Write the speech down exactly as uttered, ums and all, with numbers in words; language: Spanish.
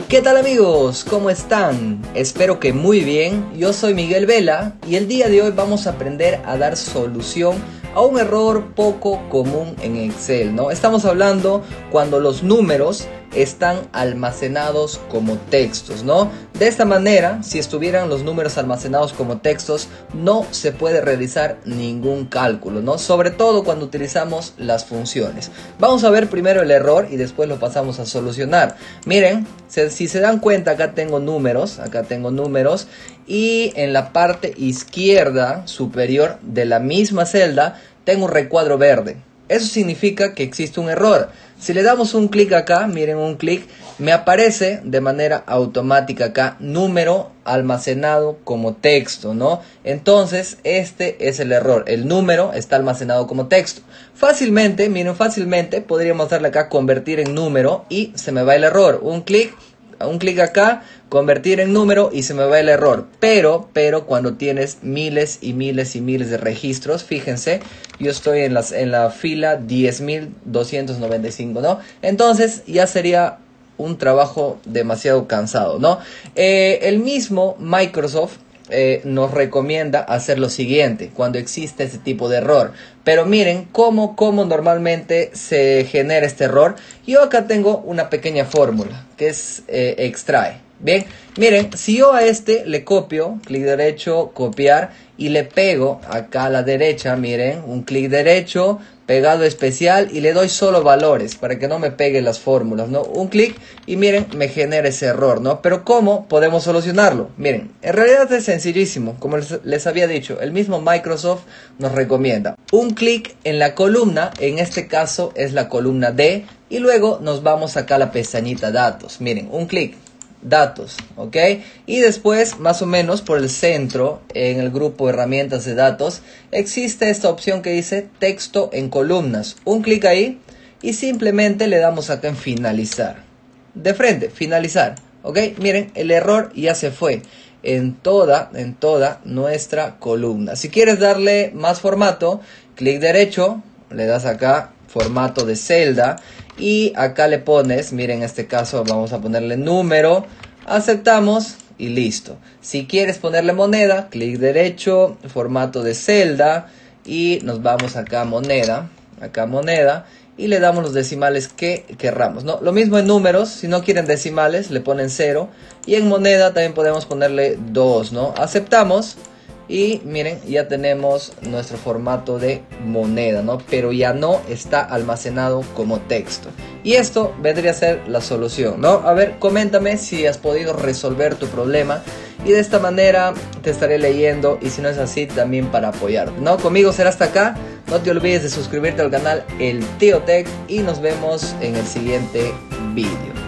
¿Qué tal amigos? ¿Cómo están? Espero que muy bien. Yo soy Miguel Vela y el día de hoy vamos a aprender a dar solución a un error poco común en Excel, ¿no? Estamos hablando cuando los números están almacenados como textos, ¿no? De esta manera, si estuvieran los números almacenados como textos, no se puede realizar ningún cálculo, ¿no? Sobre todo cuando utilizamos las funciones. Vamos a ver primero el error y después lo pasamos a solucionar. Miren, si se dan cuenta, acá tengo números, acá tengo números y en la parte izquierda superior de la misma celda tengo un recuadro verde. Eso significa que existe un error. Si le damos un clic acá, miren un clic, me aparece de manera automática acá número almacenado como texto, ¿no? Entonces este es el error, el número está almacenado como texto. Fácilmente, miren, fácilmente podríamos darle acá convertir en número y se me va el error. Un clic, un clic acá, convertir en número y se me va el error. Pero, pero cuando tienes miles y miles y miles de registros, fíjense, yo estoy en, las, en la fila diez mil doscientos noventa y cinco, ¿no? Entonces ya sería un trabajo demasiado cansado, ¿no? Eh, el mismo Microsoft eh, nos recomienda hacer lo siguiente cuando existe este tipo de error. Pero miren cómo, cómo normalmente se genera este error. Yo acá tengo una pequeña fórmula que es eh, extrae. Bien, miren, si yo a este le copio, clic derecho, copiar y le pego acá a la derecha, miren, un clic derecho, pegado especial y le doy solo valores para que no me pegue las fórmulas, ¿no? Un clic y miren, me genera ese error, ¿no? Pero ¿cómo podemos solucionarlo? Miren, en realidad es sencillísimo, como les, les había dicho, el mismo Microsoft nos recomienda. Un clic en la columna, en este caso es la columna D, y luego nos vamos acá a la pestañita datos, miren, un clic. Datos, ok, y después más o menos por el centro en el grupo herramientas de datos existe esta opción que dice texto en columnas. Un clic ahí y simplemente le damos acá en finalizar, de frente, finalizar, ok. Miren, el error ya se fue en toda en toda nuestra columna. Si quieres darle más formato, clic derecho, le das acá formato de celda y acá le pones, miren, en este caso vamos a ponerle número, aceptamos y listo. Si quieres ponerle moneda, clic derecho, formato de celda y nos vamos acá a moneda, acá moneda y le damos los decimales que querramos, ¿no? Lo mismo en números, si no quieren decimales le ponen cero y en moneda también podemos ponerle dos, ¿no? Aceptamos. Y miren, ya tenemos nuestro formato de moneda, ¿no? Pero ya no está almacenado como texto. Y esto vendría a ser la solución, ¿no? A ver, coméntame si has podido resolver tu problema. Y de esta manera te estaré leyendo. Y si no es así, también para apoyarte, ¿no? Conmigo será hasta acá. No te olvides de suscribirte al canal El Tío Tech. Y nos vemos en el siguiente vídeo.